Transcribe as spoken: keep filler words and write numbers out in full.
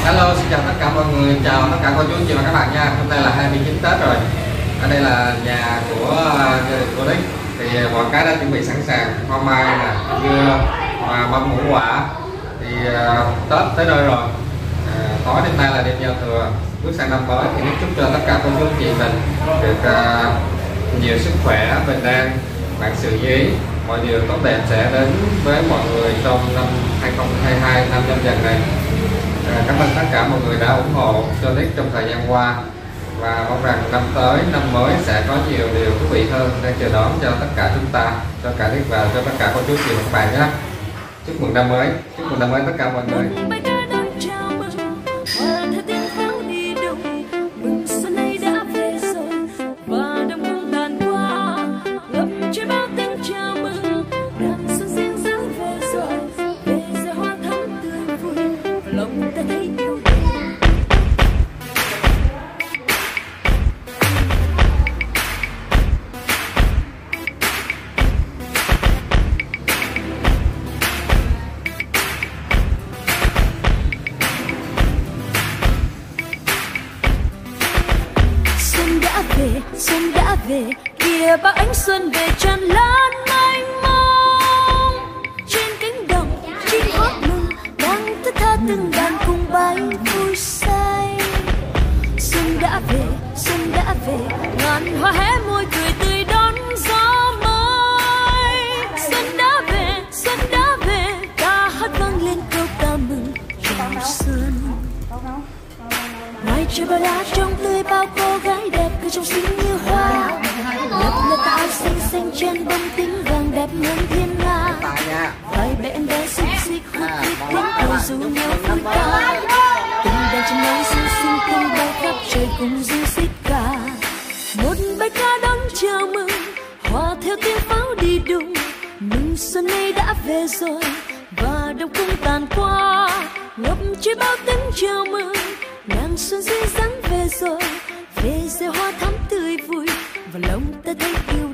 Hello, xin chào tất cả mọi người, chào tất cả cô chú anh chị và các bạn nha. Hôm nay là hai mươi chín Tết rồi. Ở đây là nhà của gia đình cô Nick. Thì mọi cái đã chuẩn bị sẵn sàng, hoa mai nè, dưa, và mâm ngũ quả. Thì uh, Tết tới nơi rồi. Uh, tối đêm nay là đêm giao thừa, bước sang năm mới thì Nick chúc cho tất cả cô chú anh chị mình được uh, nhiều sức khỏe, bình an, vạn sự như ý. Mọi điều tốt đẹp sẽ đến với mọi người trong năm hai không hai hai, năm Nhâm Dần này. À, cảm ơn tất cả mọi người đã ủng hộ cho Nick trong thời gian qua, và mong rằng năm tới, năm mới sẽ có nhiều điều thú vị hơn đang chờ đón cho tất cả chúng ta, cho cả Nick và cho tất cả cô chú chị và các bạn nhé. Chúc mừng năm mới, chúc mừng năm mới tất cả mọi người. Xuân đã về, kìa bao ánh xuân về tràn lan mênh mông. Trên cánh đồng chim hót mừng, đang thức tha từng đàn cùng bay vui say. Xuân đã về, xuân đã về, ngàn hoa hé môi cười tươi đón gió mới. Xuân đã về, xuân đã về, ta hát vang lên câu ca mừng chào xuân. Ngoài trời bao lá trong tươi, bao cô gái đẹp cứ trong xinh như hoa. Lập lờ áo xanh xanh trên bông tím vàng đẹp hơn thiên nga. Vai bé em bé xinh xinh hút hít tiếng cười ru nhau vui ca. Từng đàn chim non xinh xinh tung bay khắp trời cùng ru xít ca. Một bài ca đón chào mừng, hòa theo tiếng pháo đi đùng. Mừng xuân nay đã về rồi và đông cung tàn qua. Ngập trời bao tiếng chào mừng, nàng xuân duyên dáng về rồi, về gieo hoa thắm tươi vui và lòng ta thấy yêu